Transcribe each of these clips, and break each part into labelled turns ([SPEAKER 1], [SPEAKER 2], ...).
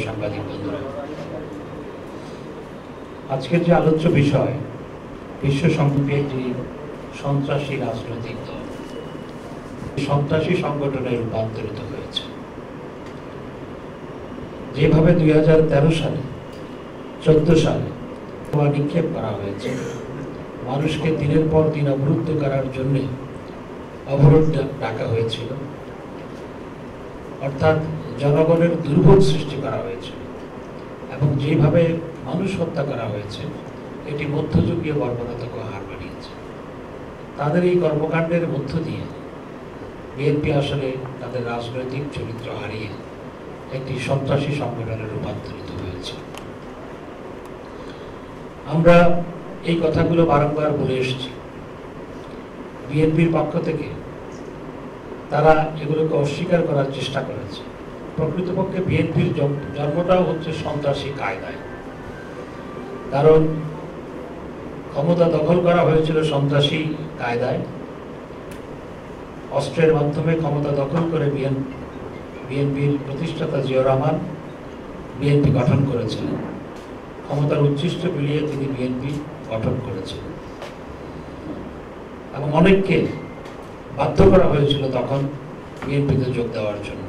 [SPEAKER 1] সাংবাদিক বন্ধুরা, আজকের যে আলোচ্য বিষয় বিশ্ব সংহতি একটি সন্ত্রাসী রাজনৈতিক দল সন্ত্রাসী সংগঠনে রূপান্তরিত হয়েছে। যেভাবে 2013 সালে 14 সালে নিক্ষেপ করা হয়েছে, মানুষকে দিনের পর দিন অবরুদ্ধ করার জন্য অবরোধ ডাকা হয়েছিল, অর্থাৎ জনগণের দুর্ভোগ সৃষ্টি করা হয়েছিল এবং যেভাবে মানুষ হত্যা করা হয়েছে এটি মধ্যযুগীয় বর্বরতাকে হার মানিয়েছে। তাদের এই কর্মকাণ্ডের মধ্য দিয়ে বিএনপি আসলে তাদের রাজনৈতিক চরিত্র হারিয়ে একটি সন্ত্রাসী সংগঠনে রূপান্তরিত হয়েছে। আমরা এই কথাগুলো বারংবার বলে এসেছি। বিএনপির পক্ষ থেকে তারা এগুলোকে অস্বীকার করার চেষ্টা করেছে। প্রকৃতপক্ষে বিএনপির জন্মটাও হচ্ছে সন্ত্রাসী কায়দায়, কারণ ক্ষমতা দখল করা হয়েছিল সন্ত্রাসী কায়দায়। অস্ত্রের মাধ্যমে ক্ষমতা দখল করে বিএনপির প্রতিষ্ঠাতা জিয়াউর রহমান বিএনপি গঠন করেছিলেন। ক্ষমতার উচ্ছিষ্ট বিলিয়ে তিনি বিএনপি গঠন করেছিলেন এবং অনেককে বাধ্য করা হয়েছিল তখন বিএনপিতে যোগ দেওয়ার জন্য।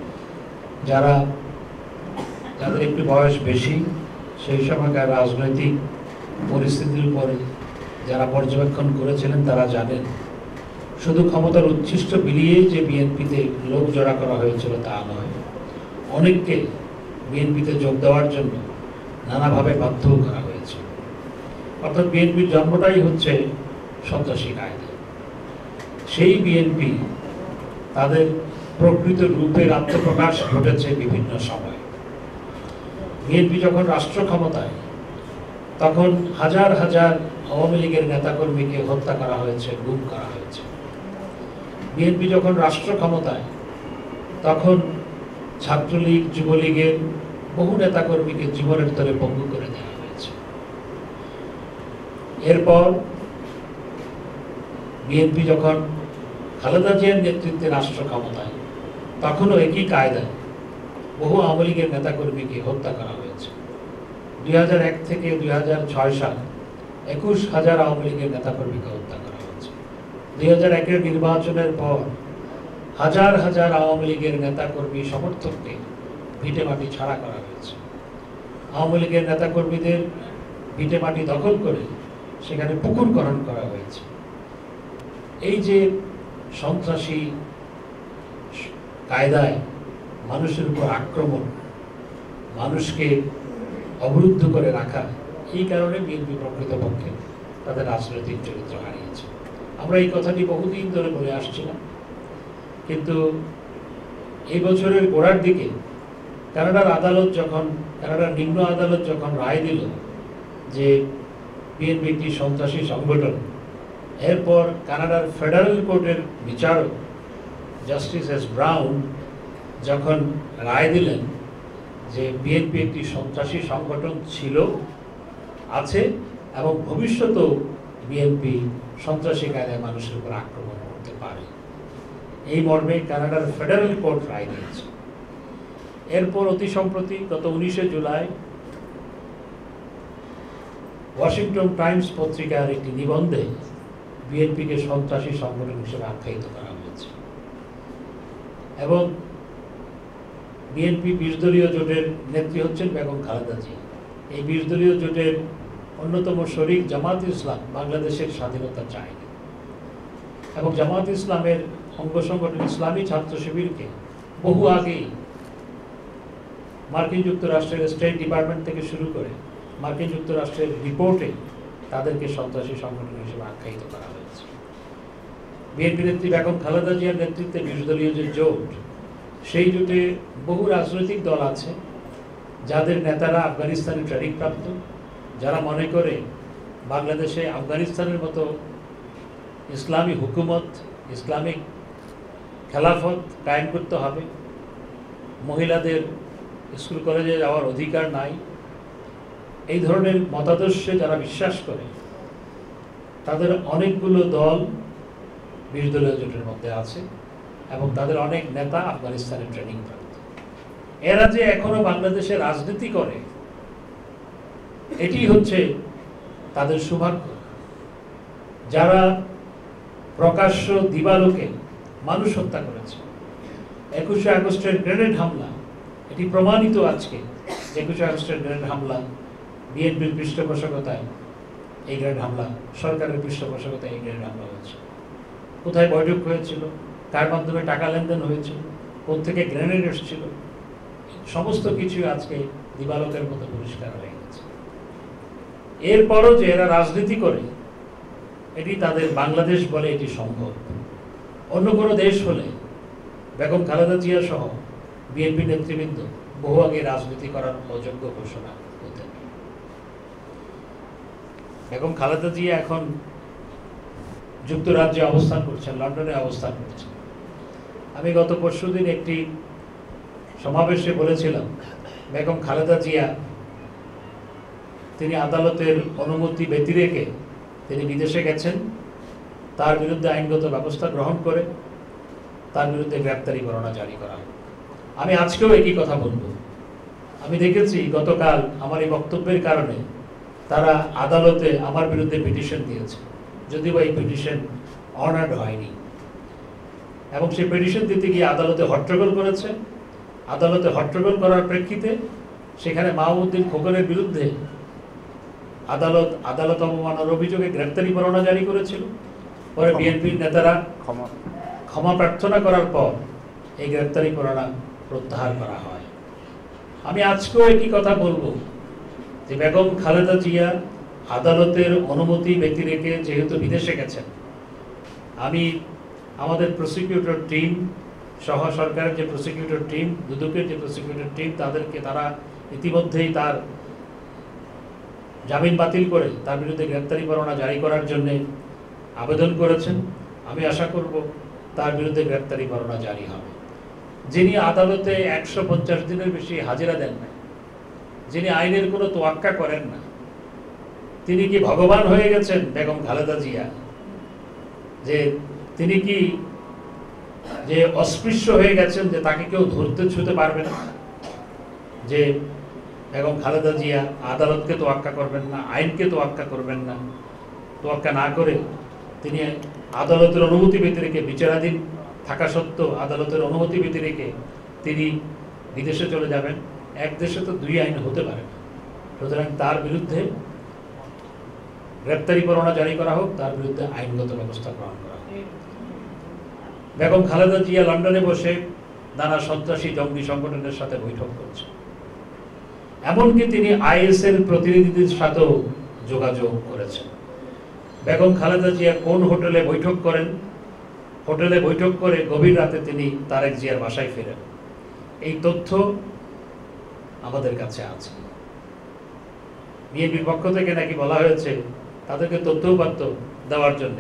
[SPEAKER 1] যাদের একটু বয়স বেশি, সেই সময়কার রাজনৈতিক পরিস্থিতির উপরে যারা পর্যবেক্ষণ করেছিলেন তারা জানেন, শুধু ক্ষমতার উচ্ছিষ্ট বিলিয়েই যে বিএনপিতে লোক জড়া করা হয়েছিল তা নয়, অনেককে বিএনপিতে যোগ দেওয়ার জন্য নানাভাবে বাধ্য করা হয়েছে। অর্থাৎ বিএনপির জন্মটাই হচ্ছে সন্ত্রাসী কায়দা। সেই বিএনপি তাদের প্রকৃত রূপের আত্মপ্রকাশ ঘটেছে বিভিন্ন সময়। বিএনপি যখন রাষ্ট্র ক্ষমতায়, তখন হাজার হাজার আওয়ামী লীগের নেতাকর্মীকে হত্যা করা হয়েছে, গুম করা হয়েছে। বিএনপি যখন রাষ্ট্র ক্ষমতায়, তখন ছাত্রলীগ, যুবলীগের বহু নেতাকর্মীকে জীবনের তরে পঙ্গু করে দেওয়া হয়েছে। এরপর বিএনপি যখন খালেদা জিয়ার নেতৃত্বে রাষ্ট্র ক্ষমতায়, তখনও একই কায়দায় বহু আওয়ামী লীগের নেতাকর্মীকে হত্যা করা হয়েছে। 2001 থেকে 2006 সাল 21,000 আওয়ামী লীগের নেতাকর্মীকে হত্যা করা হয়েছে। 2001-এর নির্বাচনের পর হাজার হাজার আওয়ামী লীগের নেতাকর্মী সমর্থককে ভিটেমাটি ছাড়া করা হয়েছে। আওয়ামী লীগের নেতাকর্মীদের ভিটেমাটি দখল করে সেখানে পুকুরকরণ করা হয়েছে। এই যে সন্ত্রাসী কায়দায় মানুষের উপর আক্রমণ, মানুষকে অবরুদ্ধ করে রাখা, এই কারণে বিএনপি প্রকৃতপক্ষে তাদের রাজনৈতিক চরিত্র হারিয়েছে। আমরা এই কথাটি বহুদিন ধরে বলে আসছিলাম, কিন্তু এই বছরের গোড়ার দিকে কানাডার নিম্ন আদালত যখন রায় দিল যে বিএনপি একটি সন্ত্রাসী সংগঠন, এরপর কানাডার ফেডারেল কোর্টের বিচারক জাস্টিস এস ব্রাউন যখন রায় দিলেন যে বিএনপি একটি সন্ত্রাসী সংগঠন ছিল, আছে এবং ভবিষ্যতেও বিএনপি সন্ত্রাসী কায়দায় মানুষের উপর আক্রমণ করতে পারে, এই মর্মে কানাডার ফেডারেল কোর্ট রায় দিয়েছে। এরপর অতি সম্প্রতি গত 19শে জুলাই ওয়াশিংটন টাইমস পত্রিকার একটি নিবন্ধে বিএনপিকে সন্ত্রাসী সংগঠন হিসেবে আখ্যায়িত করা হয়েছে এবং বিএনপি 20 দলীয় জোটের নেত্রী হচ্ছেন বেগম খালেদা জিয়া। এই 20 দলীয় জোটের অন্যতম শরিক জামাত ইসলাম বাংলাদেশের স্বাধীনতা চায়নি এবং জামাত ইসলামের অঙ্গ সংগঠন ইসলামী ছাত্র শিবিরকে বহু আগেই মার্কিন যুক্তরাষ্ট্রের স্টেট ডিপার্টমেন্ট থেকে শুরু করে মার্কিন যুক্তরাষ্ট্রের রিপোর্টে তাদেরকে সন্ত্রাসী সংগঠন হিসেবে আখ্যায়িত করা হয়েছে। বিএনপি নেত্রী বেগম খালেদা জিয়ার নেতৃত্বে 20 দলীয় যে জোট, সেই জোটে বহু রাজনৈতিক দল আছে যাদের নেতারা আফগানিস্তানে ট্রেনিং প্রাপ্ত, যারা মনে করে বাংলাদেশে আফগানিস্তানের মতো ইসলামী হুকুমত, ইসলামিক খেলাফত কায়েম করতে হবে, মহিলাদের স্কুল কলেজে যাওয়ার অধিকার নাই, এই ধরনের মতাদর্শে যারা বিশ্বাস করে, তাদের অনেকগুলো দল 20 দলীয় জোটের মধ্যে আছে এবং তাদের অনেক নেতা আফগানিস্তানে ট্রেনিং প্রাপ্ত। এরা যে এখনো বাংলাদেশে রাজনীতি করে, এটি হচ্ছে তাদের সৌভাগ্য। যারা প্রকাশ্য দিবালোকে মানুষ হত্যা করেছে, 21শে আগস্টের গ্রেনেড হামলা, এটি প্রমাণিত আজকে। 21শে আগস্টের গ্রেনেড হামলা বিএনপির পৃষ্ঠপোষকতায় এই গ্রেনেড হামলা, সরকারের পৃষ্ঠপোষকতায় এই গ্রেনেড হামলা হয়েছে। কোথায় বৈঠক হয়েছিল, কার মাধ্যমে টাকা লেনদেন হয়েছিল, কোত্থেকে গ্রেনেড এসেছিল, সমস্ত কিছু আজকে দিবালোকের মতো পরিষ্কার হয়ে গেছে। এরপরও যে এরা রাজনীতি করে, এটি তাদের বাংলাদেশ বলে এটি সম্ভব। অন্য কোনো দেশ হলে বেগম খালেদা জিয়া সহ বিএনপি নেতৃবৃন্দ বহু আগে রাজনীতি করার অযোগ্য ঘোষণা হতেন। বেগম খালেদা জিয়া এখন যুক্তরাজ্যে অবস্থান করছেন, লন্ডনে অবস্থান করছেন। আমি গত পরশুদিন একটি সমাবেশে বলেছিলাম, বেগম খালেদা জিয়া তিনি আদালতের অনুমতি ব্যতি রেখে তিনি বিদেশে গেছেন, তার বিরুদ্ধে আইনগত ব্যবস্থা গ্রহণ করে তার বিরুদ্ধে গ্রেপ্তারি পরোয়ানা জারি করা। আমি আজকেও একই কথা বলবো। আমি দেখেছি গতকাল আমার এই বক্তব্যের কারণে তারা আদালতে আমার বিরুদ্ধে পিটিশন দিয়েছে, যদিও এই পিটিশন অনার্ড হয়নি। এবং সেই পিটিশন দিতে গিয়ে আদালতে হট্টগোল করেছে। আদালতে হট্টগোল করার প্রেক্ষিতে সেখানে মাহমুদ্দিন খোকনের বিরুদ্ধে আদালত অবমাননার অভিযোগে গ্রেপ্তারি পরোয়ানা জারি করেছিল। পরে বিএনপির নেতারা ক্ষমা প্রার্থনা করার পর এই গ্রেপ্তারি পরোয়ানা প্রত্যাহার করা হয়। আমি আজকেও একই কথা বলবো যে বেগম খালেদা জিয়া আদালতের অনুমতি ব্যতি রেখে যেহেতু বিদেশে গেছেন, আমি আমাদের প্রসিকিউটর টিম সহ সরকারের যে প্রসিকিউটর টিম, দুদকের যে প্রসিকিউটর টিম, তারা ইতিমধ্যেই তার জামিন বাতিল করে তার বিরুদ্ধে গ্রেপ্তারি পরোয়ানা জারি করার জন্য আবেদন করেছেন। আমি আশা করব তার বিরুদ্ধে গ্রেপ্তারি পরোয়ানা জারি হবে। যিনি আদালতে 150 দিনের বেশি হাজিরা দেন না, যিনি আইনের কোনো তোয়াক্কা করেন না, তিনি কি ভগবান হয়ে গেছেন বেগম খালেদা জিয়া? যে তিনি কি যে অস্পৃশ্য হয়ে গেছেন, যে তাকে কেউ ধরতে ছুঁতে পারবে না? যে বেগম খালেদা জিয়া আদালতকে তোয়াক্কা করবেন না, আইনকে তোয়াক্কা করবেন না, তোয়াক্কা না করে তিনি আদালতের অনুমতি ব্যতি রেখে, বিচারাধীন থাকা সত্ত্বেও আদালতের অনুমতি ব্যতি রেখে তিনি বিদেশে চলে যাবেন? এক দেশে তো দুই আইন হতে পারে না। সুতরাং তার বিরুদ্ধে গ্রেপ্তারি পরোয়ানা জারি করা হোক, তার বিরুদ্ধে আইনগত ব্যবস্থা গ্রহণ করা হোক। বেগম খালেদা জিয়া লন্ডনে বসে নানা সন্ত্রাসী জঙ্গি সংগঠনের সাথে বৈঠক করছেন। এমনকি তিনি আইএসএল প্রতিনিধিদের সাথেও যোগাযোগ করেছেন। বেগম খালেদা জিয়া কোন হোটেলে বৈঠক করেন, হোটেলে বৈঠক করে গভীর রাতে তিনি তারেক জিয়ার বাসায় ফেরেন, এই তথ্য আমাদের কাছে আছে। বিএনপির পক্ষ থেকে নাকি বলা হয়েছে তাদেরকে তথ্যউপাত্ত দেওয়ার জন্য।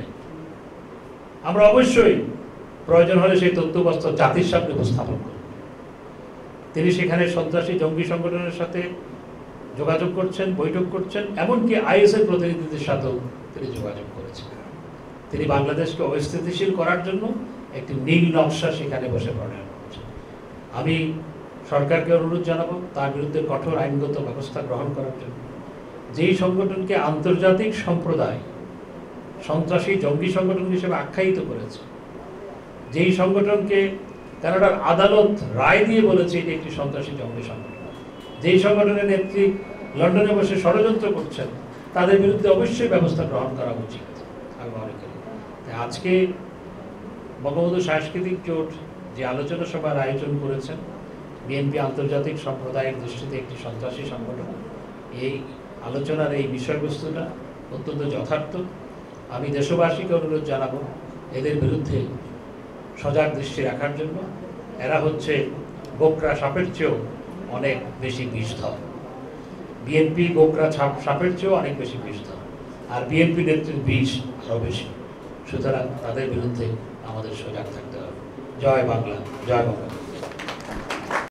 [SPEAKER 1] আমরা অবশ্যই প্রয়োজন হলে সেই তথ্যউপাত্ত জাতির সামনে উপস্থাপন করব। তিনি সেখানে সন্ত্রাসী জঙ্গি সংগঠনের সাথে যোগাযোগ করছেন, বৈঠক করছেন, এমনকি আইএসএল প্রতিনিধিদের সাথেও তিনি যোগাযোগ করেছেন। তিনি বাংলাদেশকে অস্থিতিশীল করার জন্য একটি নীল নকশা সেখানে বসে প্রণয়ন করছেন। আমি সরকারকে অনুরোধ জানাবো তার বিরুদ্ধে কঠোর আইনগত ব্যবস্থা গ্রহণ করার জন্য। যেই সংগঠনকে আন্তর্জাতিক সম্প্রদায় সন্ত্রাসী জঙ্গি সংগঠন হিসেবে আখ্যায়িত করেছে, যেই সংগঠনকে কানাডার আদালত রায় দিয়ে বলেছে এটি একটি সন্ত্রাসী জঙ্গি সংগঠন, যেই সংগঠনের নেত্রী লন্ডনে বসে ষড়যন্ত্র করছেন, তাদের বিরুদ্ধে অবশ্যই ব্যবস্থা গ্রহণ করা উচিত আমি মনে করি। আজকে বঙ্গবন্ধু সাংস্কৃতিক জোট যে আলোচনা সভার আয়োজন করেছেন, বিএনপি আন্তর্জাতিক সম্প্রদায়ের দৃষ্টিতে একটি সন্ত্রাসী সংগঠন, এই আলোচনার এই বিষয়বস্তুটা অত্যন্ত যথার্থ। আমি দেশবাসীকে অনুরোধ জানাবো এদের বিরুদ্ধে সজাগ দৃষ্টি রাখার জন্য। এরা হচ্ছে গোকরা সাপের চেয়েও অনেক বেশি বিষধর। বিএনপি গোকরা সাপের চেয়েও অনেক বেশি বিষধর, আর বিএনপি নেত্রীর বিষ আরও বেশি। সুতরাং তাদের বিরুদ্ধে আমাদের সজাগ থাকতে হবে। জয় বাংলা, জয় বাংলা।